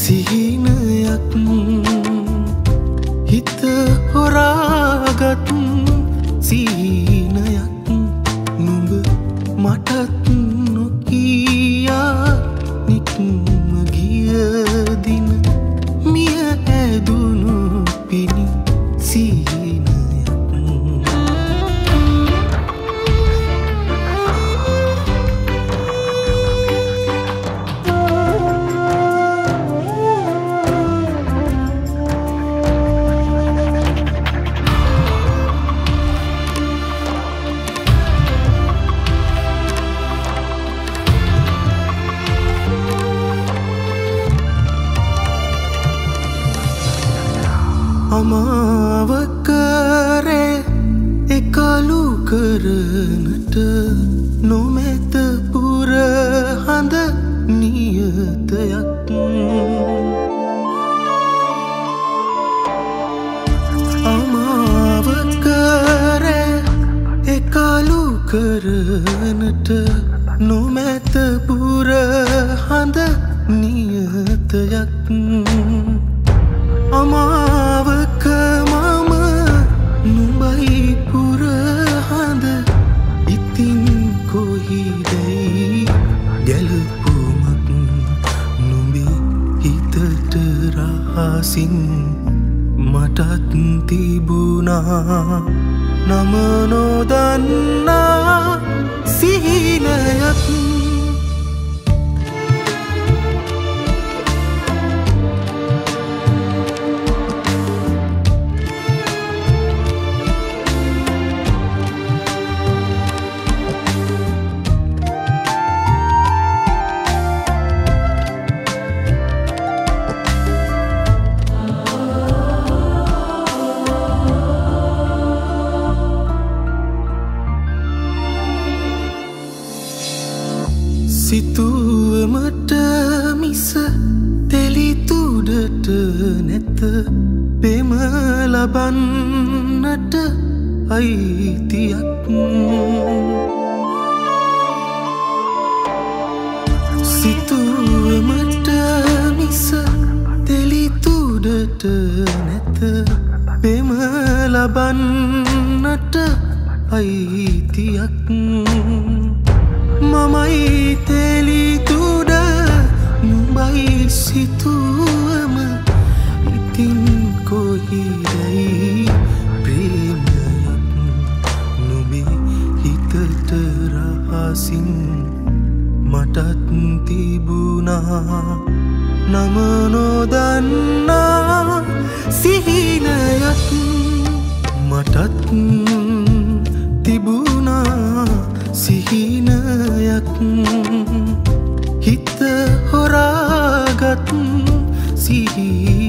සිහිනයක් හිත හොරාගත් සිහිනයක් නුඹ මටත් නොකියා නික්ම ගිය දින මිය ඇදුණු පිණි සිහිනයක් අමාවකරේ එකලු කරනට නොමැත පුර හඳ නියතයක් අමාවකරේ එකලු කරනට නොමැත පුර හඳ නියතයක් අමාවක මම නුඹයි පුරහඳ ඉතින් කොහිදැයි ගැලපුමක් නුඹේ හිතට රහසින් මටත් තිබුණා නම නොදන්නා සිහිනයක් සිතුවමට මිස තෙලිතුඩට නැත පෙම ලබන්නට අයිතියක් සිතුවමට මිස තෙලිතුඩට නැත පෙම ලබන්නට අයිතියක් මමයි තෙලිතුඩ නුඹයි සිතුවම ඉතින් කොහිදැයි ප්‍රේමයක් නුඹේ හිතට රහසින් මටත් තිබුණා නම නොදන්නා සිහිනයක් මටත් තිබුණා සිහිනයක් හිත හොරාගත් සිහිනයක්